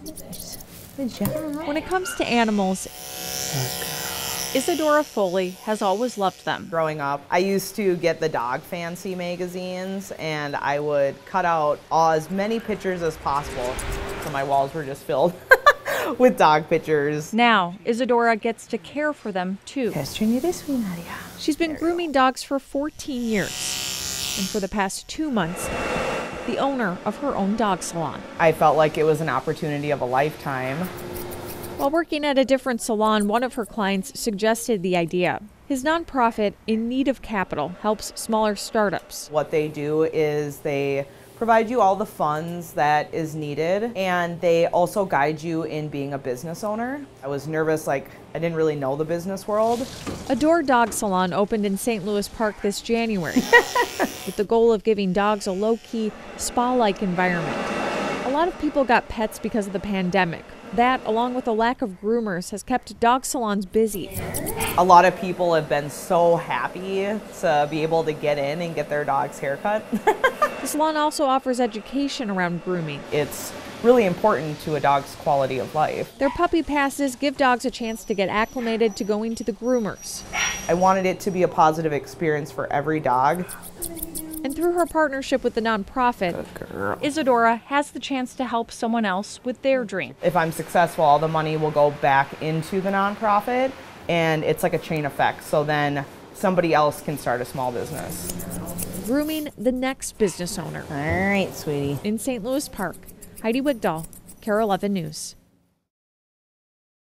Good job. When it comes to animals, Isadora Foley has always loved them. Growing up, I used to get the Dog Fancy magazines, and I would cut out as many pictures as possible. So my walls were just filled with dog pictures. Now, Isadora gets to care for them too. Let's train you this way, Nadia. She's been grooming dogs for 14 years. And for the past 2 months, the owner of her own dog salon. I felt like it was an opportunity of a lifetime. While working at a different salon, one of her clients suggested the idea. His nonprofit, In Need of Capital, helps smaller startups. What they do is they provide you all the funds that is needed, and they also guide you in being a business owner. I was nervous, like I didn't really know the business world. Adore Dog Salon opened in St. Louis Park this January with the goal of giving dogs a low-key, spa-like environment. A lot of people got pets because of the pandemic. That, along with a lack of groomers, has kept dog salons busy. A lot of people have been so happy to be able to get in and get their dog's haircut. The salon also offers education around grooming. It's really important to a dog's quality of life. Their puppy passes give dogs a chance to get acclimated to going to the groomers. I wanted it to be a positive experience for every dog. And through her partnership with the nonprofit, Isadora has the chance to help someone else with their dream. If I'm successful, all the money will go back into the nonprofit, and it's like a chain effect. So then somebody else can start a small business. Grooming the next business owner. All right, sweetie. In St. Louis Park, Heidi Wigdahl, KARE 11 News.